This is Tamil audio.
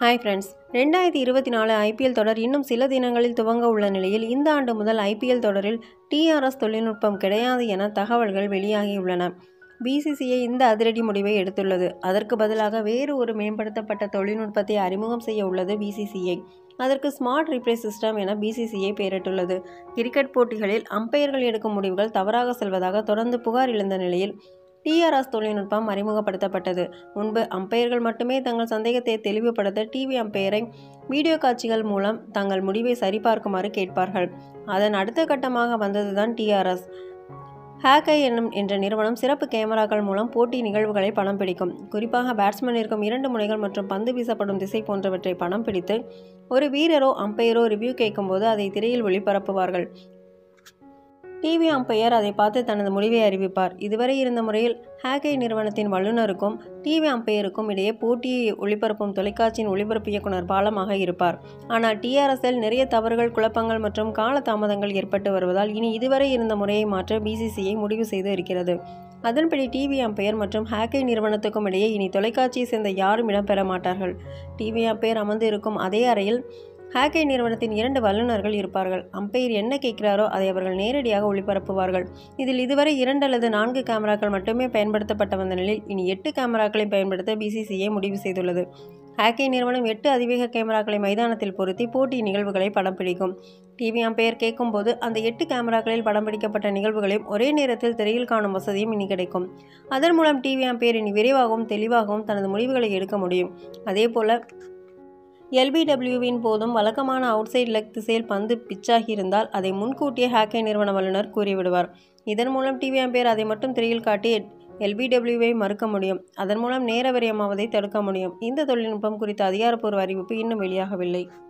ஹாய் ஃப்ரெண்ட்ஸ், 2024 ஐபிஎல் தொடர் இன்னும் சில தினங்களில் துவங்க உள்ள நிலையில் இந்த ஆண்டு முதல் ஐபிஎல் தொடரில் டிஆர்எஸ் தொழில்நுட்பம் கிடையாது என தகவல்கள் வெளியாகியுள்ளன. பிசிசிஐ இந்த அதிரடி முடிவை எடுத்துள்ளது. அதற்கு பதிலாக வேறு ஒரு மேம்படுத்தப்பட்ட தொழில்நுட்பத்தை அறிமுகம் செய்ய உள்ளது பிசிசிஐ. அதற்கு ஸ்மார்ட் ரிப்ளே சிஸ்டம் என பிசிசிஐ பெயரிட்டுள்ளது. கிரிக்கெட் போட்டிகளில் அம்பையர்கள் எடுக்கும் முடிவுகள் தவறாக செல்வதாக தொடர்ந்து புகார் எழுந்த நிலையில் டிஆர்எஸ் தொழில்நுட்பம் அறிமுகப்படுத்தப்பட்டது. முன்பு அம்பையர்கள் மட்டுமே தங்கள் சந்தேகத்தை தெளிவுபடுத்த டிவி அம்பையரை வீடியோ காட்சிகள் மூலம் தங்கள் முடிவை சரிபார்க்குமாறு கேட்பார்கள். அதன் அடுத்த கட்டமாக வந்ததுதான் டிஆர்எஸ். ஹேக்கை என்ற நிறுவனம் சிறப்பு கேமராக்கள் மூலம் போட்டி நிகழ்வுகளை படம் பிடிக்கும். குறிப்பாக பேட்ஸ்மேன் இருக்கும் 2 முனைகள் மற்றும் பந்து வீசப்படும் திசை போன்றவற்றை படம் பிடித்து ஒரு வீரரோ அம்பையரோ ரிவ்யூ கேட்கும்போது அதை திரையில் ஒளிபரப்புவார்கள். டிவி அம்பையர் அதை பார்த்து தனது முடிவை அறிவிப்பார். இதுவரை இருந்த முறையில் ஹேக்கை நிறுவனத்தின் வல்லுநருக்கும் டிவி அம்பையருக்கும் இடையே போட்டியை ஒளிபரப்பும் தொலைக்காட்சியின் ஒளிபரப்பு இயக்குனர் பாலமாக இருப்பார். ஆனால் டிஆர்எஸ்ஸில் நிறைய தவறுகள், குழப்பங்கள் மற்றும் கால தாமதங்கள் ஏற்பட்டு வருவதால் இனி இதுவரை இருந்த முறையை மாற்ற பிசிசிஐ முடிவு செய்து இருக்கிறது. அதன்படி டிவி அம்பையர் மற்றும் ஹேக்கை நிறுவனத்துக்கும் இடையே இனி தொலைக்காட்சியை சேர்ந்த யாரும் இடம்பெற மாட்டார்கள். டிவி அம்பையர் அமர்ந்து இருக்கும் அதே அறையில் ஹேக்கை நிறுவனத்தின் 2 வல்லுநர்கள் இருப்பார்கள். அம்பையர் என்ன கேட்கிறாரோ அதை அவர்கள் நேரடியாக ஒளிபரப்புவார்கள். இதில் இதுவரை 2 அல்லது 4 கேமராக்கள் மட்டுமே பயன்படுத்தப்பட்ட வந்த நிலையில் இனி 8 கேமராக்களை பயன்படுத்த பிசிசிஐ முடிவு செய்துள்ளது. ஹேக்கை நிறுவனம் 8 அதிவேக கேமராக்களை மைதானத்தில் பொருத்தி போட்டி நிகழ்வுகளை படம் பிடிக்கும். டிவி அம்பையர் கேட்கும்போது அந்த 8 கேமராக்களில் படம் பிடிக்கப்பட்ட நிகழ்வுகளையும் ஒரே நேரத்தில் திரையில் காணும் வசதியும் இனி கிடைக்கும். அதன் மூலம் டிவி அம்பையர் இனி விரைவாகவும் தெளிவாகவும் தனது முடிவுகளை எடுக்க முடியும். அதேபோல எல்பிடபிள்யூவின் போதும் வழக்கமான அவுட் சைட் லெக் திசையில் பந்து பிச்சாகி இருந்தால் அதை முன்கூட்டியே ஹேக்கை நிறுவன வல்லுநர் கூறிவிடுவார். இதன் மூலம் டிவி அம்பையர் அதை மட்டும் திரையில் காட்டி எல்பிடபிள்யூவை மறுக்க முடியும். அதன் மூலம் நேர விரயமாவதை தடுக்க முடியும். இந்த தொழில்நுட்பம் குறித்த அதிகாரப்பூர்வ அறிவிப்பு இன்னும் வெளியாகவில்லை.